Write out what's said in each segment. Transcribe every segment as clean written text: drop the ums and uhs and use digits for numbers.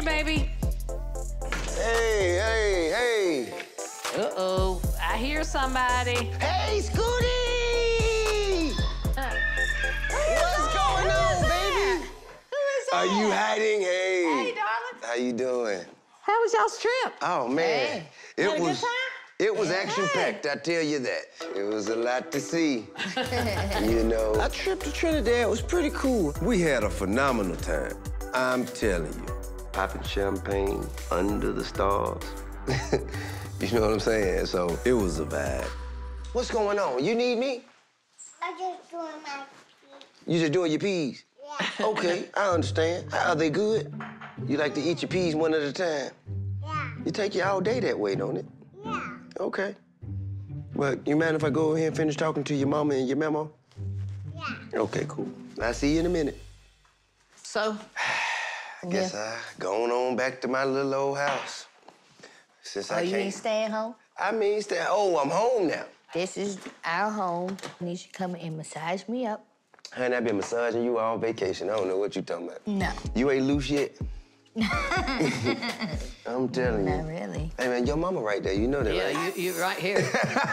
here, baby. Hey. Uh-oh, I hear somebody. Hey, Scooty! What's going on, baby? Who is that? Are you hiding? Hey. Hey, darling. How you doing? How was y'all's trip? Oh, man. Hey. Had a good time? It was action-packed, I tell you that. It was a lot to see. You know, our trip to Trinidad was pretty cool. We had a phenomenal time. I'm telling you. Popping champagne under the stars. You know what I'm saying? So it was a vibe. What's going on? You need me? I'm just doing my peas. You just doing your peas? Yeah. Okay, I understand. Are they good? You like to eat your peas one at a time? Yeah. You take you all day that way, don't it? Yeah. Okay. Well, you mind if I go over here and finish talking to your mama and your mama? Yeah. Okay, cool. I'll see you in a minute. So? I guess I going on back to my little old house. Since I you can't. ain't staying home? I mean, I'm home now. This is our home. You should come and massage me up. Honey, I've been massaging you all vacation. I don't know what you talking about. No. You ain't loose yet? I'm telling you. Not really. Hey, man, your mama right there. You know that, right? Yeah, you're right here.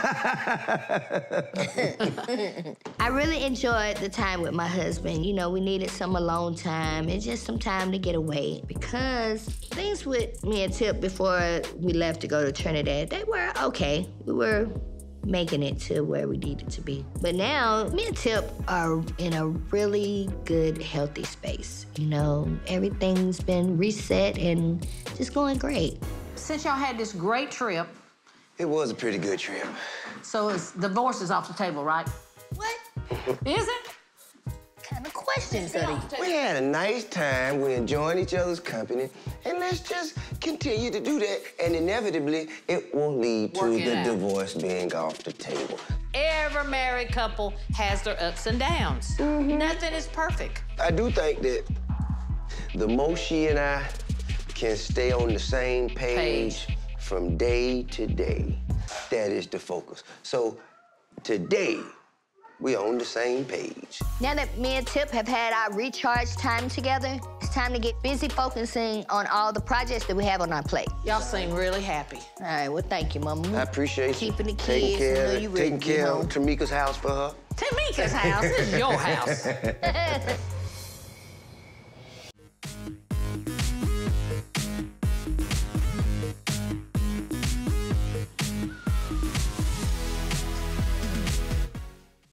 I really enjoyed the time with my husband. You know, we needed some alone time and just some time to get away because things with me and Tip before we left to go to Trinidad, they were okay. We were making it to where we needed to be. But now, me and Tip are in a really good, healthy space. You know, everything's been reset and just going great. Since y'all had this great trip, It was a pretty good trip. so divorce is off the table, right? What Is it? kind of questions are these? We had a nice time. We're enjoying each other's company. And let's just continue to do that. And inevitably, it will lead to Work it the out. divorce being off the table. Every married couple has their ups and downs. Mm-hmm. Nothing is perfect. I do think that the most she and I can stay on the same page from day to day, that is the focus. So today, we on the same page. Now that me and Tip have had our recharge time together, it's time to get busy focusing on all the projects that we have on our plate. Y'all seem really happy. All right, well, thank you, Mama. I appreciate you. Keeping the taking kids. I know care, you ready taking to get care home. of Tamika's house for her. Tamika's house. This is your house.